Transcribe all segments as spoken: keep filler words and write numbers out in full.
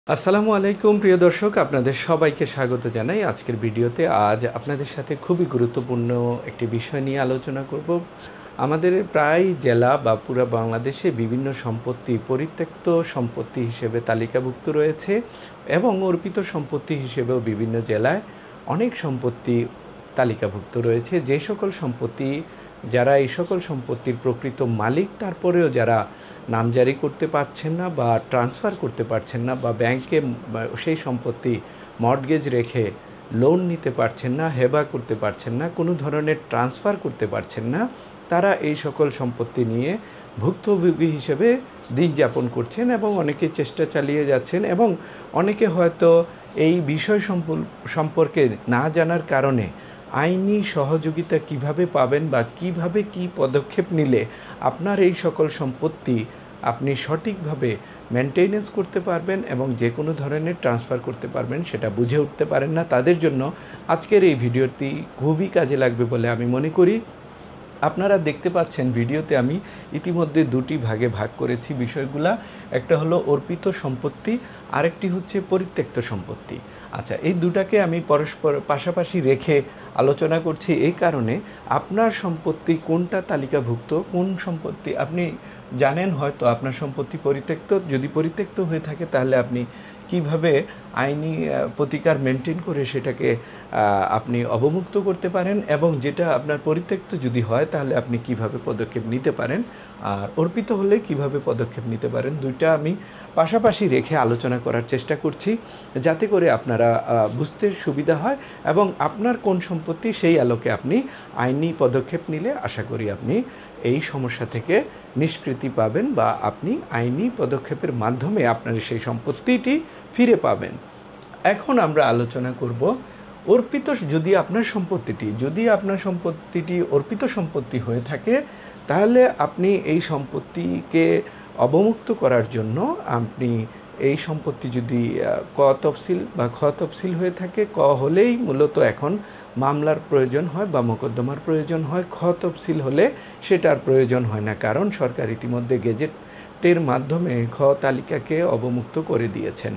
আসসালামু আলাইকুম প্রিয় দর্শক, আপনাদের সবাইকে স্বাগত জানাই আজকের ভিডিওতে। আজ আপনাদের সাথে খুবই গুরুত্বপূর্ণ একটি বিষয় নিয়ে আলোচনা করব। আমাদের প্রায় জেলা বা পুরো বাংলাদেশে বিভিন্ন সম্পত্তি পরিত্যক্ত সম্পত্তি হিসেবে তালিকাভুক্ত রয়েছে এবং অর্পিত সম্পত্তি হিসেবেও বিভিন্ন জেলায় অনেক সম্পত্তি তালিকাভুক্ত রয়েছে। যে সকল সম্পত্তি যারা এই সকল সম্পত্তির প্রকৃত মালিক তারপরেও যারা নামজারি করতে পারছেন না বা ট্রান্সফার করতে পারছেন না বা ব্যাংকে সেই সম্পত্তি মর্টগেজ রেখে লোন নিতে পারছেন না, হেবা করতে পারছেন না, কোনো ধরনের ট্রান্সফার করতে পারছেন না, তারা এই সকল সম্পত্তি নিয়ে ভুক্তভোগী হিসেবে দিন যাপন করছেন এবং অনেকে চেষ্টা চালিয়ে যাচ্ছেন এবং অনেকে হয়তো এই বিষয় সম্পর্কে না জানার কারণে আইনি সহযোগিতা কিভাবে পাবেন বা কিভাবে কি পদক্ষেপ নিলে আপনার এই সকল সম্পত্তি আপনি সঠিকভাবে মেনটেনেন্স করতে পারবেন এবং যে কোনো ধরনের ট্রান্সফার করতে পারবেন সেটা বুঝে উঠতে পারেন না, তাদের জন্য আজকের এই ভিডিওটি খুবই কাজে লাগবে বলে আমি মনে করি। আপনারা দেখতে পাচ্ছেন ভিডিওতে আমি ইতিমধ্যে দুটি ভাগে ভাগ করেছি বিষয়গুলা। একটা হলো অর্পিত সম্পত্তি, আরেকটি হচ্ছে পরিত্যক্ত সম্পত্তি। আচ্ছা, এই দুটাকে আমি পরস্পর পাশাপাশি রেখে আলোচনা করছি এই কারণে, আপনার সম্পত্তি কোনটা তালিকাভুক্ত, কোন সম্পত্তি আপনি জানেন হয়তো আপনার সম্পত্তি পরিত্যক্ত। যদি পরিত্যক্ত হয়ে থাকে তাহলে আপনি কিভাবে আইনি প্রতিকার মেনটেন করে সেটাকে আপনি অবমুক্ত করতে পারেন এবং যেটা আপনার পরিত্যক্ত যদি হয় তাহলে আপনি কিভাবে পদক্ষেপ নিতে পারেন, আর অর্পিত হলে কিভাবে পদক্ষেপ নিতে পারেন, দুইটা আমি পাশাপাশি রেখে আলোচনা করার চেষ্টা করছি যাতে করে আপনারা বুঝতে সুবিধা হয় এবং আপনার কোন সম্পত্তি সেই আলোকে আপনি আইনি পদক্ষেপ নিলে আশা করি আপনি এই সমস্যা থেকে নিষ্কৃতি পাবেন বা আপনি আইনি পদক্ষেপের মাধ্যমে আপনার সেই সম্পত্তিটি ফিরে পাবেন। এখন আমরা আলোচনা করব অর্পিত, যদি আপনার সম্পত্তিটি যদি আপনার সম্পত্তিটি অর্পিত সম্পত্তি হয়ে থাকে তাহলে আপনি এই সম্পত্তিকে অবমুক্ত করার জন্য আপনি এই সম্পত্তি যদি ক তফসিল বা খ তফসিল হয়ে থাকে, ক হলেই মূলত এখন মামলার প্রয়োজন হয় বা মোকদ্দমার প্রয়োজন হয়, খ তফসিল হলে সেটার প্রয়োজন হয় না, কারণ সরকার ইতিমধ্যে গেজেটের মাধ্যমে খ তালিকাকে অবমুক্ত করে দিয়েছেন।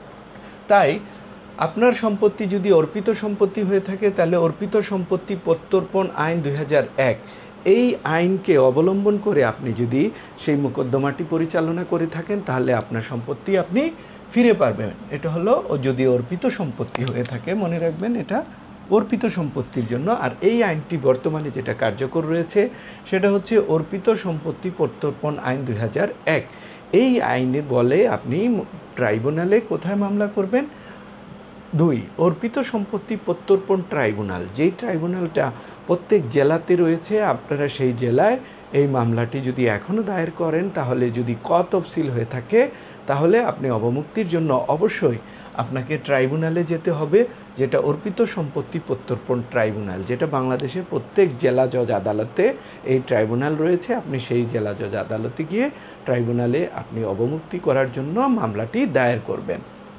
তাই আপনার সম্পত্তি যদি অর্পিত সম্পত্তি হয়ে থাকে তাহলে অর্পিত সম্পত্তি প্রত্যর্পণ আইন দুই হাজার এক এই আইনকে অবলম্বন করে আপনি যদি সেই মোকদ্দমাটি পরিচালনা করে থাকেন তাহলে আপনার সম্পত্তি আপনি ফিরে পাবেন। এটা হলো যদি অর্পিত সম্পত্তি হয়ে থাকে, মনে রাখবেন এটা অর্পিত সম্পত্তির জন্য। আর এই আইনটি বর্তমানে যেটা কার্যকর রয়েছে সেটা হচ্ছে অর্পিত সম্পত্তি প্রত্যর্পণ আইন দুই হাজার এক। এই আইনে বলে আপনি ট্রাইব্যুনালে কোথায় মামলা করবেন? দুই, অর্পিত সম্পত্তি প্রত্যর্পণ ট্রাইব্যুনাল, যেই ট্রাইব্যুনালটা প্রত্যেক জেলাতে রয়েছে, আপনারা সেই জেলায় এই মামলাটি যদি এখনও দায়ের করেন তাহলে যদি ক তফসিল হয়ে থাকে তাহলে আপনি অবমুক্তির জন্য অবশ্যই আপনাকে ট্রাইব্যুনালে যেতে হবে, যেটা অর্পিত সম্পত্তি প্রত্যর্পণ ট্রাইব্যুনাল, যেটা বাংলাদেশের প্রত্যেক জেলা জজ আদালতে এই ট্রাইব্যুনাল রয়েছে। আপনি সেই জেলা জজ আদালতে গিয়ে ট্রাইব্যুনালে আপনি অবমুক্তি করার জন্য মামলাটি দায়ের করবেন।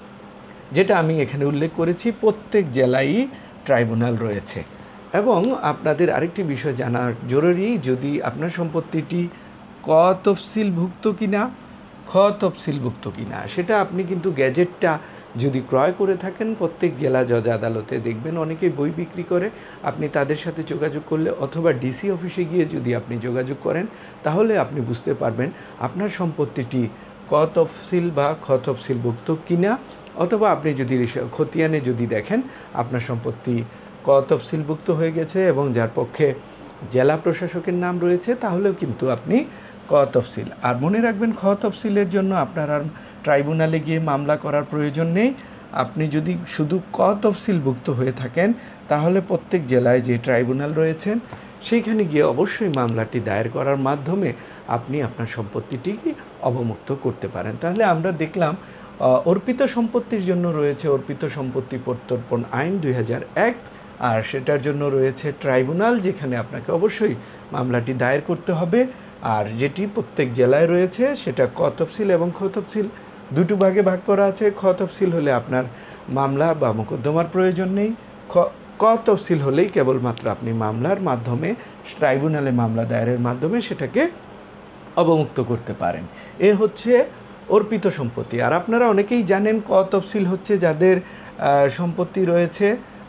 যেটা আমি এখানে উল্লেখ করেছি, প্রত্যেক জেলায় ট্রাইব্যুনাল রয়েছে। এবং আপনাদের আরেকটি বিষয় জানা জরুরি, যদি আপনার সম্পত্তিটি ক তফসিলভুক্ত কিনা খ তফসিলভুক্ত কিনা সেটা আপনি কিন্তু গ্যাজেটটা যদি ক্রয় করে থাকেন প্রত্যেক জেলা জজ আদালতে দেখবেন অনেকেই বই বিক্রি করে, আপনি তাদের সাথে যোগাযোগ করলে অথবা ডিসি অফিসে গিয়ে যদি আপনি যোগাযোগ করেন তাহলে আপনি বুঝতে পারবেন আপনার সম্পত্তিটি ক তফসিল বা খ তফসিলভুক্ত কিনা, অথবা আপনি যদি খতিয়ানে যদি দেখেন আপনার সম্পত্তি ক তফসিলভুক্ত হয়ে গেছে এবং যার পক্ষে জেলা প্রশাসকের নাম রয়েছে তাহলেও কিন্তু আপনি ক তফসিল। আর মনে রাখবেন খ তফসিলের জন্য আপনার আর ট্রাইব্যুনালে গিয়ে মামলা করার প্রয়োজন নেই। আপনি যদি শুধু ক তফসিলভুক্ত হয়ে থাকেন তাহলে প্রত্যেক জেলায় যে ট্রাইব্যুনাল রয়েছেন সেইখানে গিয়ে অবশ্যই মামলাটি দায়ের করার মাধ্যমে আপনি আপনার সম্পত্তিটিকে অবমুক্ত করতে পারেন। তাহলে আমরা দেখলাম অর্পিত সম্পত্তির জন্য রয়েছে অর্পিত সম্পত্তি প্রত্যর্পণ আইন দুই হাজার এক, আর সেটার জন্য রয়েছে ট্রাইব্যুনাল যেখানে আপনাকে অবশ্যই মামলাটি দায়ের করতে হবে। আর যেটি প্রত্যেক জেলায় রয়েছে সেটা ক তফসিল এবং খ তফসিল, দুটো ভাগে ভাগ করা আছে। খ তফসিল হলে আপনার মামলা বা মোকদ্দমার প্রয়োজন নেই, খ ক তফসিল হলেই কেবলমাত্র আপনি মামলার মাধ্যমে ট্রাইব্যুনালে মামলা দায়েরের মাধ্যমে সেটাকে অবমুক্ত করতে পারেন। এ হচ্ছে অর্পিত সম্পত্তি। আর আপনারা অনেকেই জানেন ক তফসিল হচ্ছে যাদের সম্পত্তি রয়েছে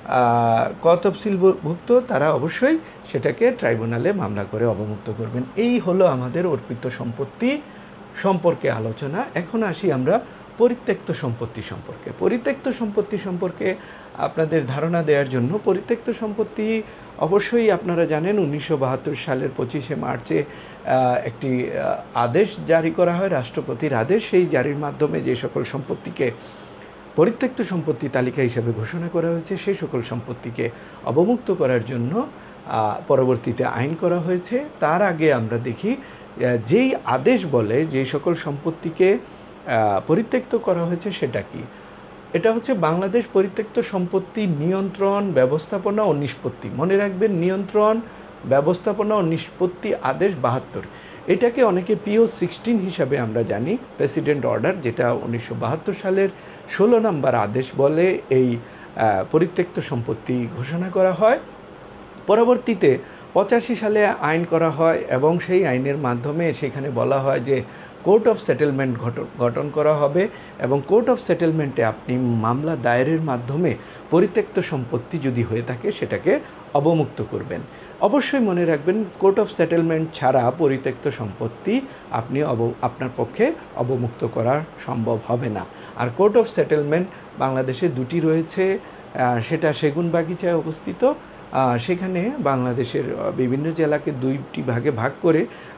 ক তফসিলভুক্ত, তারা অবশ্যই সেটাকে ট্রাইব্যুনালে মামলা করে অবমুক্ত করবেন। এই হলো আমাদের অর্পিত সম্পত্তি সম্পর্কে আলোচনা। এখন আসি আমরা পরিত্যক্ত সম্পত্তি সম্পর্কে। পরিত্যক্ত সম্পত্তি সম্পর্কে আপনাদের ধারণা দেওয়ার জন্য, পরিত্যক্ত সম্পত্তি অবশ্যই আপনারা জানেন উনিশশো বাহাত্তর সালের পঁচিশে মার্চে একটি আদেশ জারি করা হয়, রাষ্ট্রপতির আদেশ। সেই জারির মাধ্যমে যে সকল সম্পত্তিকে পরিত্যক্ত সম্পত্তি তালিকা হিসেবে ঘোষণা করা হয়েছে, সেই সকল সম্পত্তিকে অবমুক্ত করার জন্য পরবর্তীতে আইন করা হয়েছে। তার আগে আমরা দেখি যেই আদেশ বলে যে সকল সম্পত্তিকে পরিত্যক্ত করা হয়েছে সেটা কি। এটা হচ্ছে বাংলাদেশ পরিত্যক্ত সম্পত্তি নিয়ন্ত্রণ, ব্যবস্থাপনা ও নিষ্পত্তি। মনে রাখবেন, নিয়ন্ত্রণ, ব্যবস্থাপনা ও নিষ্পত্তি আদেশ বাহাত্তর। এটাকে অনেকে পিও সিক্সটিন হিসাবে আমরা জানি, প্রেসিডেন্ট অর্ডার, যেটা উনিশশো বাহাত্তর সালের ষোলো নম্বর আদেশ বলে এই পরিত্যক্ত সম্পত্তি ঘোষণা করা হয়। পরবর্তীতে পঁচাশি সালে আইন করা হয় এবং সেই আইনের মাধ্যমে সেখানে বলা হয় যে কোর্ট অফ সেটেলমেন্ট গঠন করা হবে এবং কোর্ট অফ সেটেলমেন্টে আপনি মামলা দায়েরের মাধ্যমে পরিত্যক্ত সম্পত্তি যদি হয়ে থাকে সেটাকে অবমুক্ত করবেন। অবশ্যই মনে রাখবেন, কোর্ট অফ সেটেলমেন্ট ছাড়া পরিত্যক্ত সম্পত্তি আপনি অব আপনার পক্ষে অবমুক্ত করা সম্ভব হবে না। আর কোর্ট অফ সেটেলমেন্ট বাংলাদেশে দুটি রয়েছে, সেটা সেগুনবাগিচায় অবস্থিত। সেখানে বাংলাদেশের বিভিন্ন জেলাকে দুইটি ভাগে ভাগ করে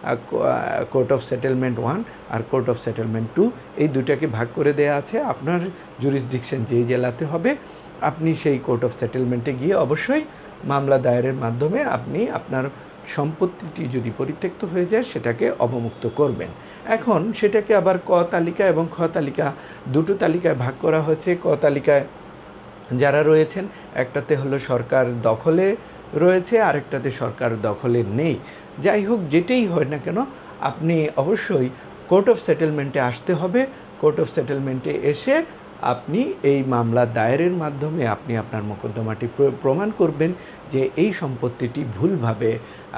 কোর্ট অফ সেটেলমেন্ট ওয়ান আর কোর্ট অফ সেটেলমেন্ট টু, এই দুটাকে ভাগ করে দেয়া আছে। আপনার জুরিসডিকশন যেই জেলাতে হবে আপনি সেই কোর্ট অফ সেটেলমেন্টে গিয়ে অবশ্যই মামলা দায়েরের মাধ্যমে আপনি আপনার সম্পত্তিটি যদি পরিত্যক্ত হয়ে যায় সেটাকে অবমুক্ত করবেন। এখন সেটাকে আবার ক তালিকা এবং খ তালিকা দুটো তালিকায় ভাগ করা হয়েছে। ক তালিকায় যারা রয়েছেন, একটাতে হলো সরকার দখলে রয়েছে, আরেকটাতে সরকার দখলে নেই। যাই হোক, যেটাই হয় না কেন আপনি অবশ্যই কোর্ট অফ সেটেলমেন্টে আসতে হবে। কোর্ট অফ সেটেলমেন্টে এসে আপনি এই মামলা দায়েরের মাধ্যমে আপনি আপনার মোকদ্দমাটি প্রমাণ করবেন যে এই সম্পত্তিটি ভুলভাবে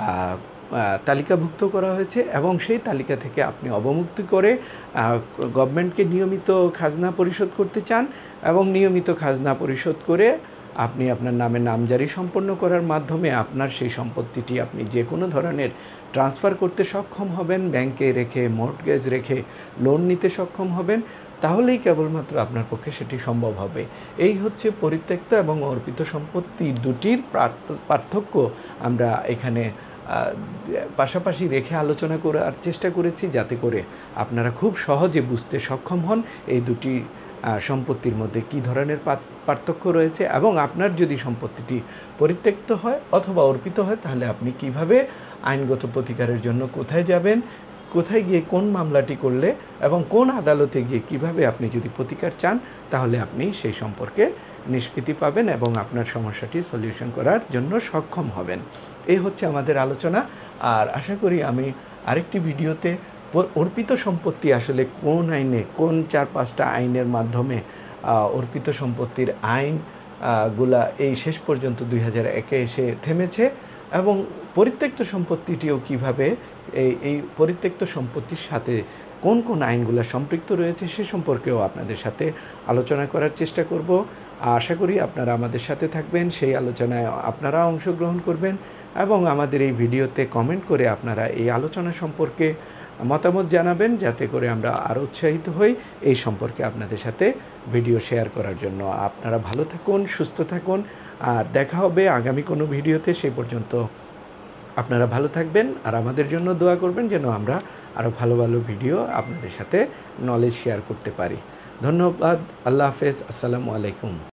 তালিকাভুক্ত করা হয়েছে এবং সেই তালিকা থেকে আপনি অবমুক্তি করে গভর্নমেন্টকে নিয়মিত খাজনা পরিশোধ করতে চান এবং নিয়মিত খাজনা পরিশোধ করে আপনি আপনার নামে নামজারি সম্পন্ন করার মাধ্যমে আপনার সেই সম্পত্তিটি আপনি যে কোনো ধরনের ট্রান্সফার করতে সক্ষম হবেন, ব্যাংকে রেখে, মর্টগেজ রেখে লোন নিতে সক্ষম হবেন। তাহলেই কেবলমাত্র আপনার পক্ষে সেটি সম্ভব হবে। এই হচ্ছে পরিত্যক্ত এবং অর্পিত সম্পত্তি দুটির পার্থক্য আমরা এখানে পাশাপাশি রেখে আলোচনা করার চেষ্টা করেছি, যাতে করে আপনারা খুব সহজে বুঝতে সক্ষম হন এই দুটি সম্পত্তির মধ্যে কী ধরনের পার্থক্য রয়েছে এবং আপনার যদি সম্পত্তিটি পরিত্যক্ত হয় অথবা অর্পিত হয় তাহলে আপনি কিভাবে আইনগত প্রতিকারের জন্য কোথায় যাবেন, কোথায় গিয়ে কোন মামলাটি করলে এবং কোন আদালতে গিয়ে কিভাবে আপনি যদি প্রতিকার চান তাহলে আপনি সেই সম্পর্কে নিষ্কৃতি পাবেন এবং আপনার সমস্যাটি সলিউশন করার জন্য সক্ষম হবেন। এই হচ্ছে আমাদের আলোচনা। আর আশা করি আমি আরেকটি ভিডিওতে অর্পিত সম্পত্তি আসলে কোন আইনে, কোন চার পাঁচটা আইনের মাধ্যমে অর্পিত সম্পত্তির আইন গুলা এই শেষ পর্যন্ত দুই হাজার একে এসে থেমেছে এবং পরিত্যক্ত সম্পত্তিটিও কিভাবে এই এই পরিত্যক্ত সম্পত্তির সাথে কোন কোন আইনগুলো সম্পৃক্ত রয়েছে সে সম্পর্কেও আপনাদের সাথে আলোচনা করার চেষ্টা করব। আশা করি আপনারা আমাদের সাথে থাকবেন, সেই আলোচনায় আপনারা অংশগ্রহণ করবেন এবং আমাদের এই ভিডিওতে কমেন্ট করে আপনারা এই আলোচনা সম্পর্কে মতামত জানাবেন, যাতে করে আমরা আরও উৎসাহিত হই এই সম্পর্কে আপনাদের সাথে ভিডিও শেয়ার করার জন্য। আপনারা ভালো থাকুন, সুস্থ থাকুন, আর দেখা হবে আগামী কোনো ভিডিওতে। সেই পর্যন্ত আপনারা ভালো থাকবেন আর আমাদের জন্য দোয়া করবেন যেন আমরা আরও ভালো ভালো ভিডিও আপনাদের সাথে নলেজ শেয়ার করতে পারি। ধন্যবাদ। আল্লাহ হাফেজ। আসসালামু আলাইকুম।